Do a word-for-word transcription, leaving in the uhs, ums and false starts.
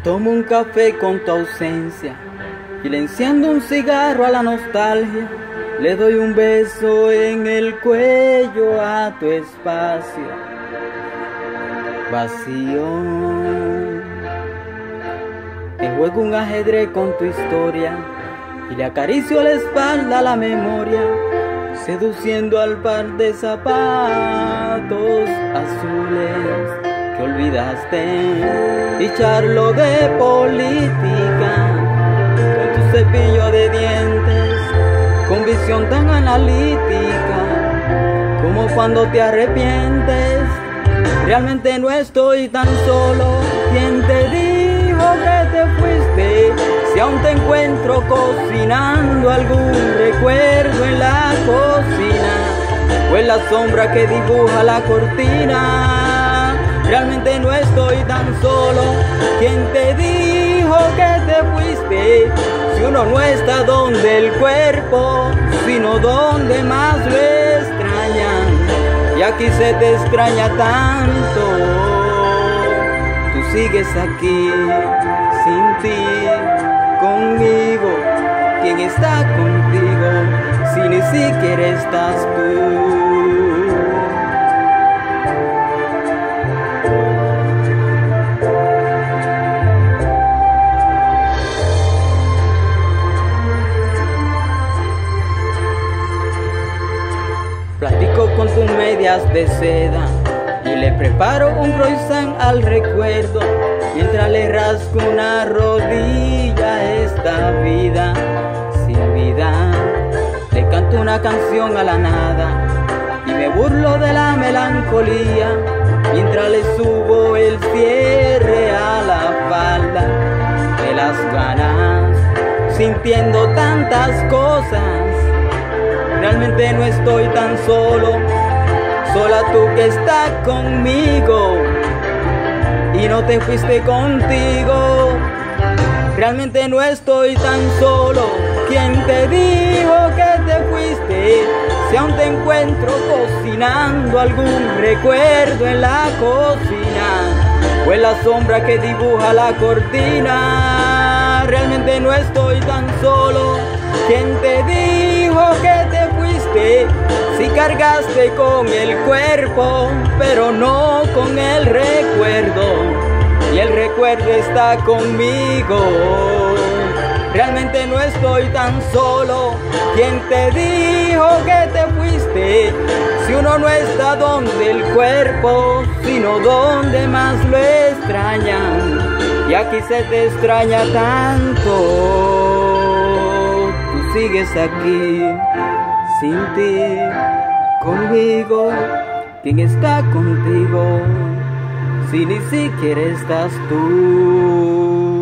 tomo un café con tu ausencia y le enciendo un cigarro a la nostalgia. Le doy un beso en el cuello a tu espacio vacío. Te juego un ajedrez con tu historia y le acaricio la espalda a la memoria, seduciendo al par de zapatos azules que olvidaste, y charlo de política con tu cepillo de dientes, con visión tan analítica como cuando te arrepientes. Realmente no estoy tan solo. ¿Quién te dijo que te fuiste? Si aún te encuentro cocinando algún recuerdo en la cocina o en la sombra que dibuja la cortina. Realmente no estoy tan solo. ¿Quién te dijo que te fuiste? Si uno no está donde el cuerpo, sino donde más lo extrañan. Y aquí se te extraña tanto. Tú sigues aquí, sin ti, conmigo. ¿Quién está contigo si ni siquiera estás tú? Platico con tus medias de seda y le preparo un croissant al recuerdo, mientras le rasco una rodilla a esta vida sin vida. Le canto una canción a la nada y me burlo de la melancolía, mientras le subo el cierre a la falda de las ganas, sintiendo tantas cosas. Realmente no estoy tan solo, sola tú que estás conmigo y no te fuiste contigo. Realmente no estoy tan solo. ¿Quién te dijo que te fuiste? Si aún te encuentro cocinando algún recuerdo en la cocina o en la sombra que dibuja la cortina. Realmente no estoy tan solo. ¿Quién te dijo que te fuiste? Si cargaste con el cuerpo, pero no con el recuerdo, y el recuerdo está conmigo. Realmente no estoy tan solo. ¿Quién te dijo que te fuiste? Si uno no está donde el cuerpo, sino donde más lo extrañan. Y aquí se te extraña tanto. Tú sigues aquí, sin ti, conmigo. ¿Quién está contigo si ni siquiera estás tú?